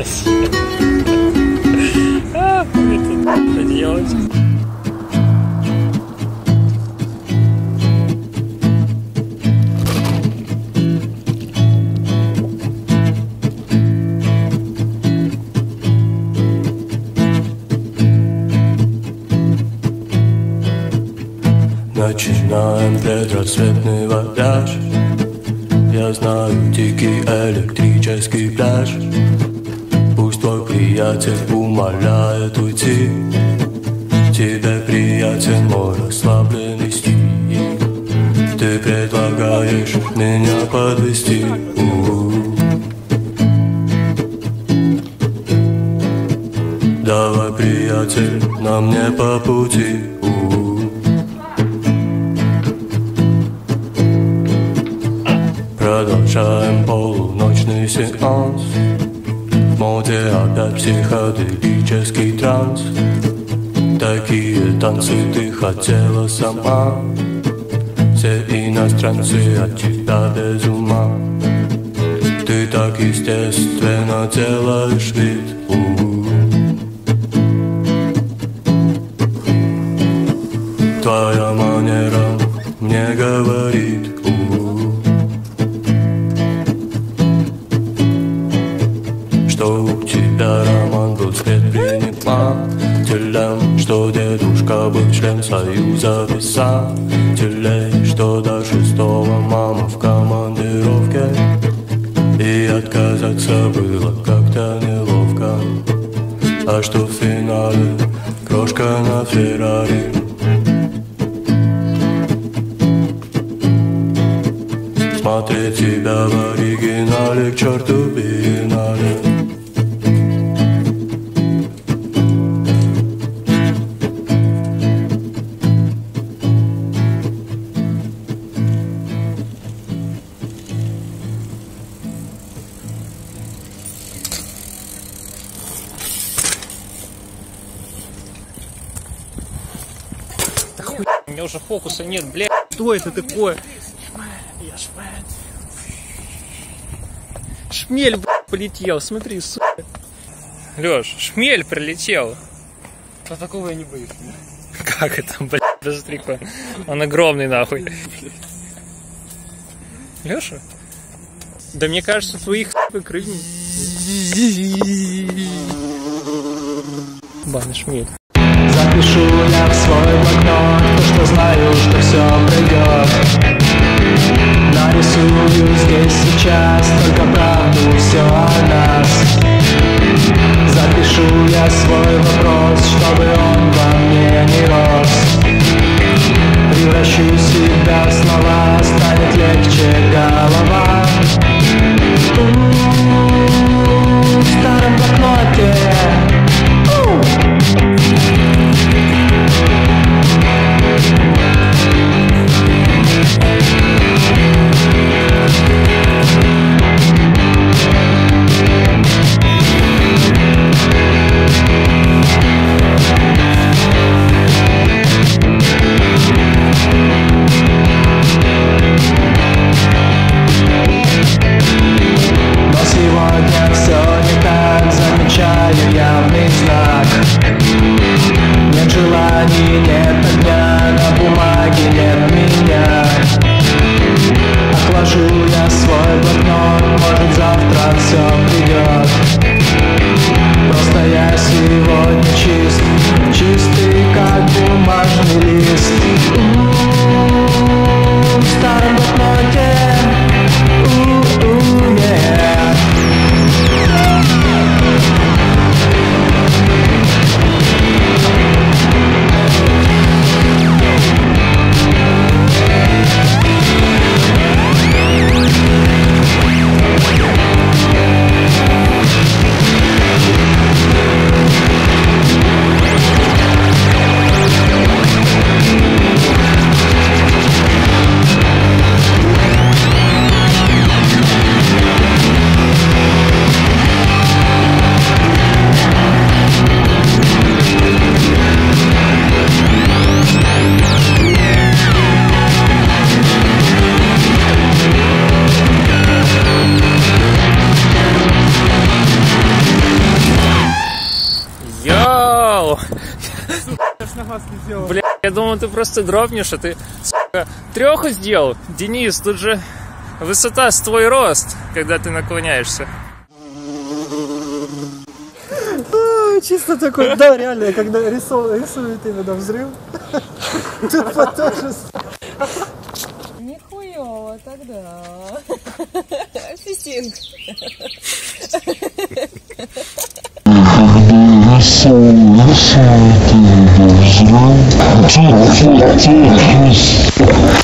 Это делать. Начинаем предрассветный вояж. Я знаю дикий электрический пляж. Пусть твой приятель умоляет уйти. Тебе приятен мой расслабленный стиль. Ты предлагаешь меня подвести. Давай, приятель, нам не по пути. Продолжаем полуночный сеанс. В моде опять психоделический транс. Такие танцы ты хотела сама. Все иностранцы от тебя без ума. Ты так естественно делаешь вид. Твоя манера мне говорит. Что у тебя роман был с предпринимателем, что дедушка был член союза писателей, что до 6-го мама в командировке, и отказаться было как-то неловко. А что в финале крошка на Феррари. Смотреть тебя в оригинале, к черту биеннале. У меня уже фокуса нет, блядь. Что это такое? Я шмель. Шмель, блядь, полетел, смотри, сука. Лёш, шмель прилетел. А такого я не боюсь. Как это, блядь, даже стриква? Он огромный, нахуй. Лёша? Да мне кажется, твоих, сука, крыльев. Бан, шмель. Запишу я в свой блокнот то, что знаю, что все пройдет. Нарисую здесь сейчас только правду, все о нас. Запишу я свой вопрос, чтобы он во мне не рос. Превращу себя в слова, станет легче голова. В старом блокноте. Но сегодня все не так, замечаю явный знак. Нет желаний, нет огня, на бумаге нет меня. Отложу я свой блокнот, может завтра все придет. Просто я сегодня чист, чистый как бумажный лист. В старом блокноте. сделал. Бля, я думал, ты просто дропнешь, а ты, сука, 3 сделал. Денис, тут же высота с твой рост, когда ты наклоняешься. Чисто такой, да, реально, когда рисует именно взрыв. Тут тоже. Нихуёво тогда. Фистинг. Рисует именно взрыв.